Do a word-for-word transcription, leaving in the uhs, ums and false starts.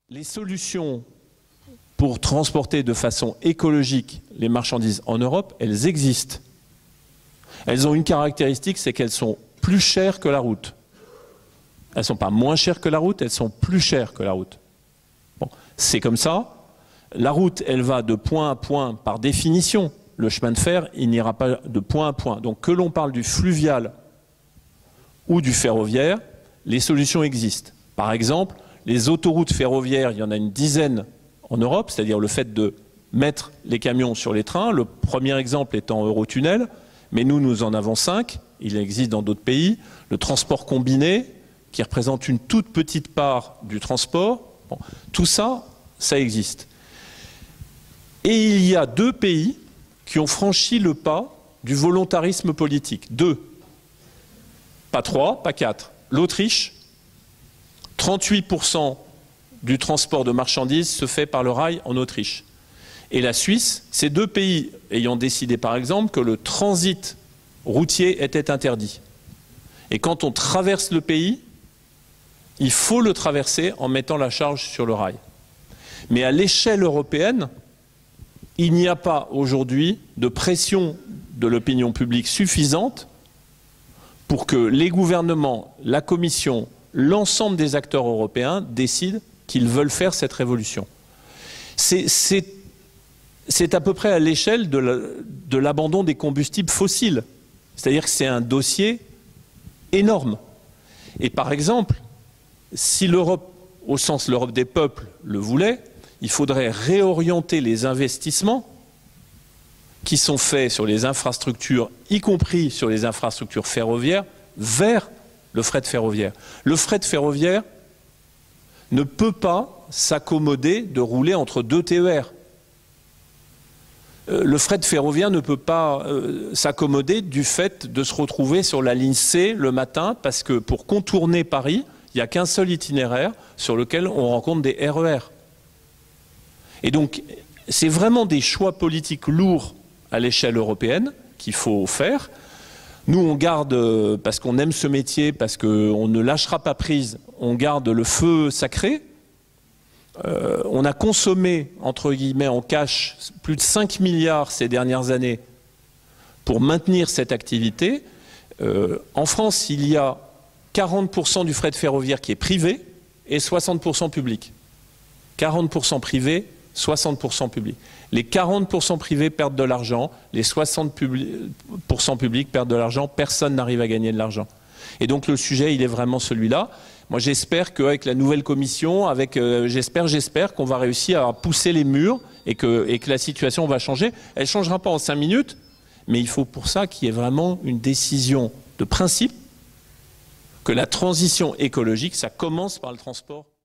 Les solutions pour transporter de façon écologique les marchandises en Europe, elles existent. Elles ont une caractéristique, c'est qu'elles sont plus chères que la route. Elles ne sont pas moins chères que la route, elles sont plus chères que la route. Bon, c'est comme ça. La route, elle va de point à point par définition. Le chemin de fer, il n'ira pas de point à point. Donc que l'on parle du fluvial ou du ferroviaire, les solutions existent. Par exemple, les autoroutes ferroviaires, il y en a une dizaine en Europe, c'est-à-dire le fait de mettre les camions sur les trains. Le premier exemple étant Eurotunnel, mais nous, nous en avons cinq. Il existe dans d'autres pays. Le transport combiné, qui représente une toute petite part du transport. Bon, tout ça, ça existe. Et il y a deux pays qui ont franchi le pas du volontarisme politique. Deux. Pas trois, pas quatre. L'Autriche, trente-huit pour cent du transport de marchandises se fait par le rail en Autriche. Et la Suisse, ces deux pays ayant décidé par exemple que le transit routier était interdit. Et quand on traverse le pays, il faut le traverser en mettant la charge sur le rail. Mais à l'échelle européenne, il n'y a pas aujourd'hui de pression de l'opinion publique suffisante pour que les gouvernements, la Commission, l'ensemble des acteurs européens décident qu'ils veulent faire cette révolution. C'est à peu près à l'échelle de l'abandon des combustibles fossiles. C'est-à-dire que c'est un dossier énorme. Et par exemple, si l'Europe, au sens l'Europe des peuples, le voulait, il faudrait réorienter les investissements qui sont faits sur les infrastructures, y compris sur les infrastructures ferroviaires, vers le fret ferroviaire. Le fret ferroviaire ne peut pas s'accommoder de rouler entre deux T E R. Le fret ferroviaire ne peut pas euh, s'accommoder du fait de se retrouver sur la ligne C le matin, parce que pour contourner Paris, il n'y a qu'un seul itinéraire sur lequel on rencontre des R E R. Et donc, c'est vraiment des choix politiques lourds à l'échelle européenne qu'il faut faire. Nous, on garde, parce qu'on aime ce métier, parce qu'on ne lâchera pas prise, on garde le feu sacré. Euh, on a consommé, entre guillemets, en cash, plus de cinq milliards ces dernières années pour maintenir cette activité. Euh, en France, il y a quarante pour cent du fret ferroviaire qui est privé et soixante pour cent public. quarante pour cent privé, soixante pour cent public. Les quarante pour cent privés perdent de l'argent, les soixante pour cent publics perdent de l'argent, personne n'arrive à gagner de l'argent. Et donc le sujet, il est vraiment celui-là. Moi, j'espère qu'avec la nouvelle commission, avec, euh, j'espère, j'espère qu'on va réussir à pousser les murs et que, et que la situation va changer. Elle ne changera pas en cinq minutes, mais il faut pour ça qu'il y ait vraiment une décision de principe que la transition écologique, ça commence par le transport.